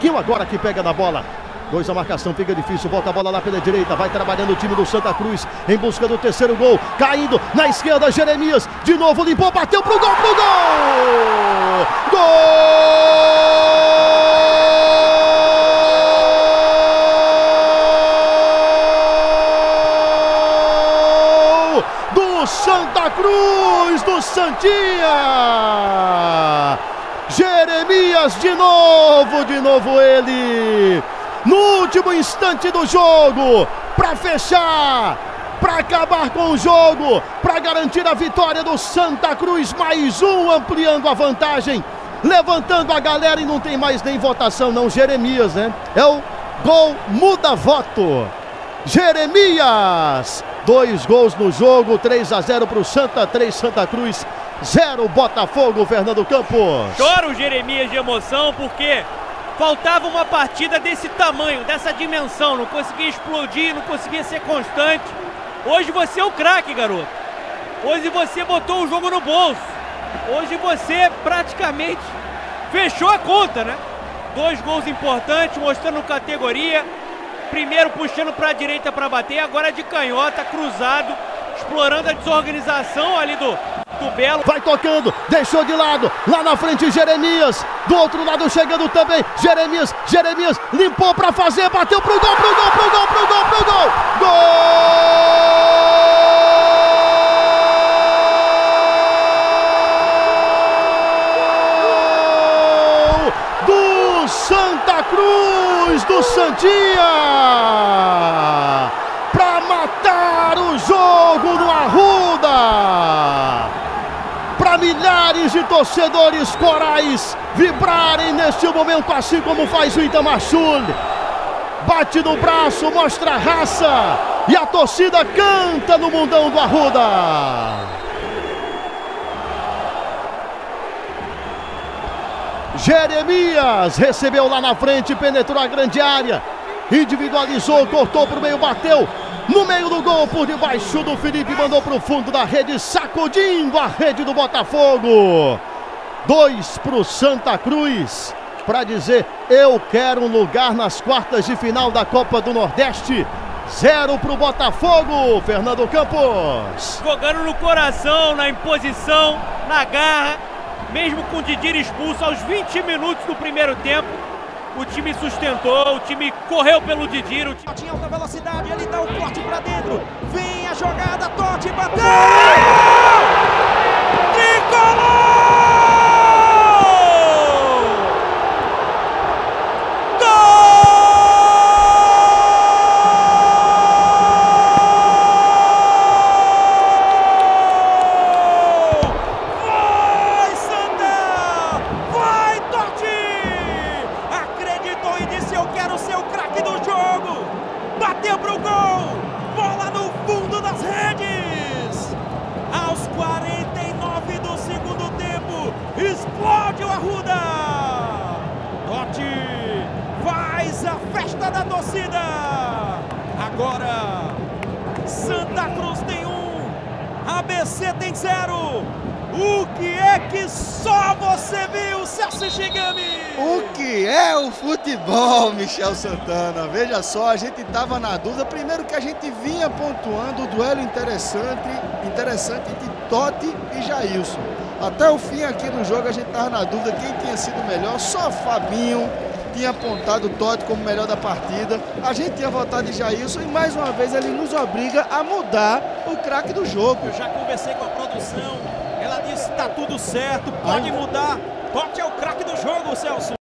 Tiaguinho agora que pega na bola. 2 a marcação, fica difícil, volta a bola lá pela direita, vai trabalhando o time do Santa Cruz em busca do terceiro gol, caindo na esquerda, Jeremias, de novo limpou, bateu pro gol, Gol! Do Santa Cruz, do Santinha! Jeremias de novo ele! No último instante do jogo, para fechar, para acabar com o jogo, para garantir a vitória do Santa Cruz, mais um ampliando a vantagem, levantando a galera e não tem mais nem votação não, Jeremias, né? É o gol muda voto. Jeremias, 2 gols no jogo, 3 a 0 para o Santa, 3 Santa Cruz, 0 Botafogo, Fernando Campos. Chora o Jeremias de emoção porque faltava uma partida desse tamanho, dessa dimensão, não conseguia explodir, não conseguia ser constante. Hoje você é o craque, garoto. Hoje você botou o jogo no bolso. Hoje você praticamente fechou a conta, né? 2 gols importantes, mostrando categoria. Primeiro puxando para a direita para bater, agora de canhota, cruzado, explorando a desorganização ali do Belo. Vai tocando, deixou de lado, lá na frente Jeremias, do outro lado chegando também, Jeremias, limpou pra fazer, bateu pro gol, do Santa Cruz, do Santinha, pra matar o jogo no Arruda. Para milhares de torcedores corais vibrarem neste momento, assim como faz o Itamar Sul. Bate no braço, mostra raça e a torcida canta no mundão do Arruda. Jeremias recebeu lá na frente, penetrou a grande área, individualizou, cortou para o meio, bateu no meio do gol, por debaixo do Felipe, mandou para o fundo da rede, sacudindo a rede do Botafogo. 2 para o Santa Cruz, para dizer, eu quero um lugar nas quartas de final da Copa do Nordeste. 0 para o Botafogo, Fernando Campos. Jogando no coração, na imposição, na garra, mesmo com o Didir expulso aos 20 minutos do primeiro tempo. O time sustentou, o time correu pelo Didir. Totti em alta velocidade, ele dá o corte pra dentro. Vem a jogada, Totti bateu! Tricolor! E disse, eu quero ser o craque do jogo. Bateu pro gol, bola no fundo das redes. Aos 49 do segundo tempo, explode o Arruda. Totti faz a festa da torcida. Agora Santa Cruz tem 1, ABC tem 0. O que é que só você viu, Celso Shigami? O que é o futebol, Michel Santana? Veja só, a gente estava na dúvida. Primeiro que a gente vinha pontuando o duelo interessante de Totti e Jailson. Até o fim aqui no jogo a gente estava na dúvida quem tinha sido melhor. Só Fabinho tinha apontado o Totti como melhor da partida. A gente tinha votado em Jailson e mais uma vez ele nos obriga a mudar o craque do jogo. Eu já conversei com a produção. Ela disse, tá tudo certo, pode mudar. Totti é o craque do jogo, Celso.